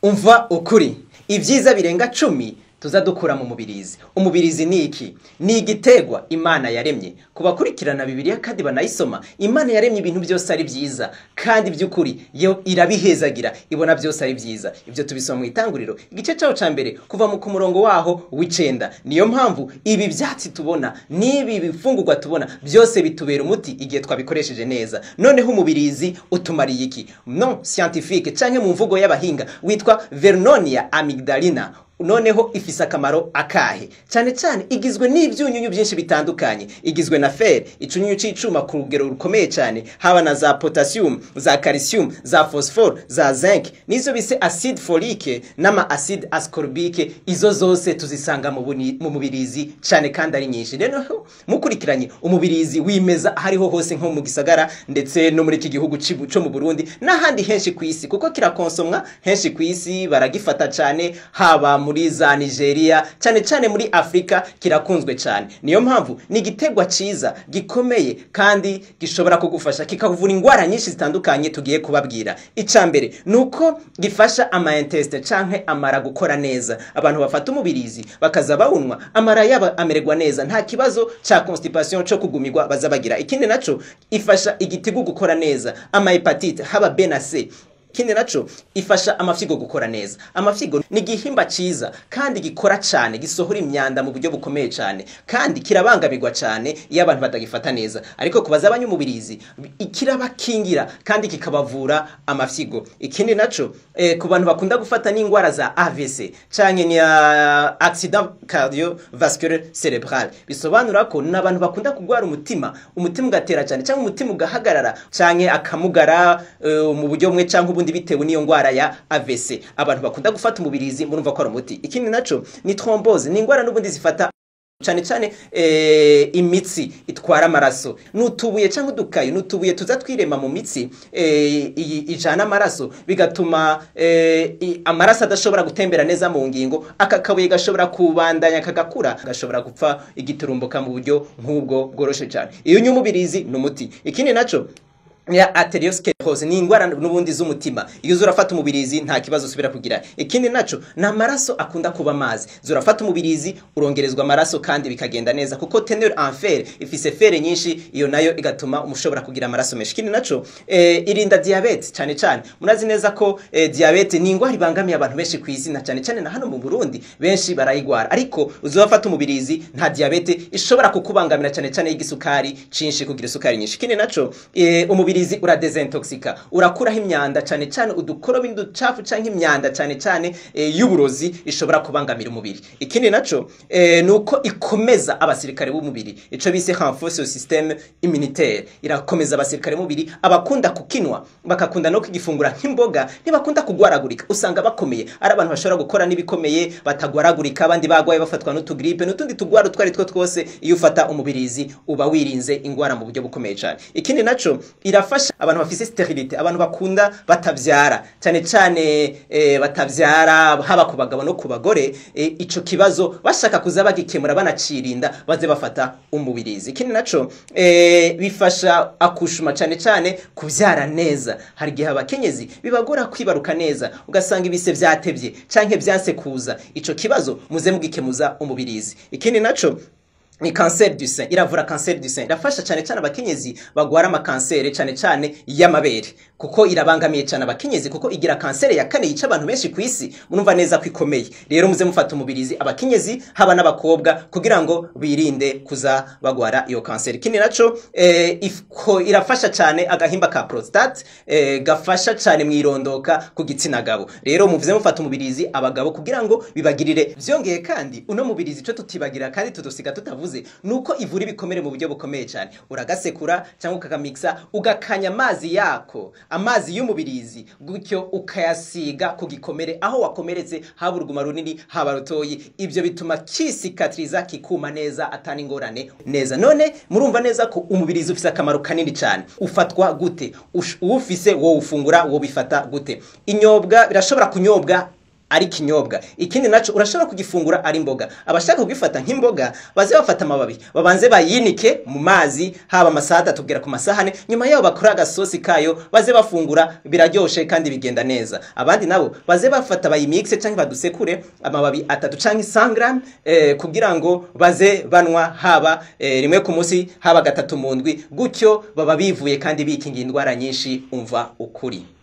umva ukuri ibyiza birenga 10 tuza dukura mu mubirizi. Umubirizi ni iki? Ni igitegwa Imana yaremye. Kubakurikirana Bibiliya kandi banayisoma, Imana yaremye ibintu byose ari byiza kandi by'ukuri yo irabihezagira, ibona byose ari byiza. Ibyo tubisoma mu Itanguriro igice cyaho ca mbere kuva mu kumurongo waho w'icenda. Niyo mpamvu ibi byatsi tubona nibi bifungurwa tubona byose bitubera umuti igihe twabikoresheje neza. Noneho umubirizi utumariye iki? Non scientifique canke mu mvugo y'abahinga witwa Vernonia amygdalina. Noneho ifise akamaro akahe? Cyane cyane igizwe n'ibyunyunyu byinshi bitandukanye. Igizwe na fer, icunyunyu c'icuma ku rugero rukomeye cyane, haba na za potassium, za calcium, za phosphore, za zinc, nizo bise acide folique n'ama acide ascorbique. Izo zose tuzisanga mu mubirizi cyane kandi ari nyinshi. Rero mukurikiranye umubirizi wimeza hariho hose nko mu gisagara ndetse no muri iki gihugu cyo mu Burundi n'ahandi henshi ku isi, kuko kirakonsomwa henshi ku isi, baragifata cyane haba muri za Nigeria, cyane muri Afrika kirakunzwe cyane. Niyo mpamvu ni igitegwa ciza gikomeye kandi gishobora kugufasha kikavura ingwara nyinshi zitandukanye tugiye kubabwira. Icambere nuko gifasha ama intestine canke amara gukora neza. Abantu bafata umubirizi bakaza bawunwa, amara yaba amererwa neza, nta kibazo ca constipation cyo kugumirwa bazabagira. Ikindi naco ifasha igitigu gukora neza, ama hepatite haba B na C. Kindi naco ifasha amafyigo gukora neza. Amafyigo ni gihimba ciza kandi gikora cyane, gisohora imyanda mu buryo bukomeye cyane, kandi kirabangamirwa cyane iyo abantu batagifata neza. Ariko kubaza abanyumubirizi kirabakingira kandi kikabavura amafyigo. Ikindi naco ku bantu bakunda gufata n'ingwara za AVC canke ni accident cardiovasculaire cerebral, bisobanura ko n'abantu bakunda kugwara umutima ugatera cyane cyangwa umutima ugahagarara canke akamugara mu buryo bumwe canke bitewe niyo ngwara ya AVC. Abantu bakunda gufata umubirizi murumva ko ari umuti. Ikindi naco ni thrombose, ni ingwara n'ubundi zifata cyane imitsi itwara amaraso. Nutubuye cyangwa udukayo, nutubuye tuza twirema mu mitsi ijana amaraso, bigatuma amaraso adashobora gutembera neza mu ngingo, akakabuye gashobora kubandanya kagakura, gashobora gupfa igiturumbuka mu buryo nk'ubwo bworoshe cyane. Iyo nyumubirizi n'umuti. Ikindi naco ya arteriosclerose, ni ingwara n'ubundi z'umutima. Iyo urafata umubirizi nta kibazo usubira kugira. Ikindi naco na maraso akunda kuba amazi. Urafata umubirizi urongerezwa amaraso kandi bikagenda neza, kuko teneur en fer ifise fer nyinshi, iyo nayo igatuma umushobora kugira amaraso menshi. Ikindi naco irinda diabete cyane. Munazi neza ko diabete ni ingwara ibangamiye abantu benshi ku isi, na cyane na hano mu Burundi benshi barayigwara. Ariko uzofata umubirizi nta diabete ishobora kukubangamira, cyane y'igisukari cinshi, kugira isukari nyinshi. Ikindi naco umubirizi uradesintoxika, urakuraho imyanda cyane udukorobi n'uducafu canke imyanda cyane y'uburozi ishobora kubangamira umubiri. Ikindi naco nuko ikomeza abasirikare b'umubiri, ico bise renforce le système immunitaire. Irakomeza abasirikare b'umubiri, abakunda kukinwa bakakunda no kugifungura nk'imboga ntibakunda kugwaragurika, usanga bakomeye. Ari abantu bashobora gukora nibikomeye batagwaragurika, abandi bagwaye bafatwa n'utugripe n'utundi tugwara twari twose. Iyo ufata umubirizi uba wirinze ingwara mu buryo bukomeye cyane. Ikindi naco irafasha abantu bafise sterilite, abantu bakunda batavyara cyane batavyara haba ku bagabo no ku bagore. Ico kibazo bashaka kuza bagikemura banacirinda, baze bafata umubirizi. Ikindi naco bifasha akushuma cyane kuvyara neza. Hari gihe abakenyezi bibagora kwibaruka neza, ugasanga ibise vyatevye canke vyansekuza. Ico kibazo muze mugikemuza umubirizi. Ikindi naco ni cancer du sein, iravura cancer du sein. Irafasha cyane abakenyezi bagwara ama cancer cyane y'amabere, kuko irabangamiye cyane abakenyezi, kuko igira cancer ya kane yica abantu benshi ku isi. Munumva neza kwikomeye. Rero muze mufata umubirizi abakenyezi haba n'abakobwa, kugira ngo birinde kuza bagwara iyo cancer. Ikindi naco irafasha cyane agahimba ka prostate, gafasha cyane mwirondoka ku gitsina gabo. Rero muvuze mufata umubirizi abagabo kugira ngo bibagirire. Vyongeye kandi uno mubirizi cyo tutibagira kandi tudosiga tutavuze nuko ivura ibikomere mu buryo bukomeye cyane. Uragasekura cyangwa ukakamixa, ugakanya amazi yako, amazi y'umubirizi, gutyo ukayasiga ku gikomere aho wakomeretse, haba uruguma runini haba rutoyi. Ibyo bituma kisikatriza kikuma neza atani ngorane neza. None murumva neza ko umubirizi ufise akamaro kanini cyane. Ufatwa gute? Ufise wo ufungura wo bifata gute? Inyobwa birashobora kunyobwa ari kinyobwa. Ikindi naco urashobora kugifungura ari imboga. Abashaka kugifata nk'imboga baze bafata amababi babanze bayinike mu mazi haba amasaha 3 kugera ku masahane, nyuma yaho bakora agasosi kayo baze bafungura, biraryoshe kandi bigenda neza. Abandi nabo baze bafata bayimixe canke badusekure amababi 3 canke 100 gram kugira ngo baze banwa haba rimwe ku munsi haba 3 mu ndwi, gutyo baba bivuye kandi bikinga indwara nyinshi. Umva ukuri.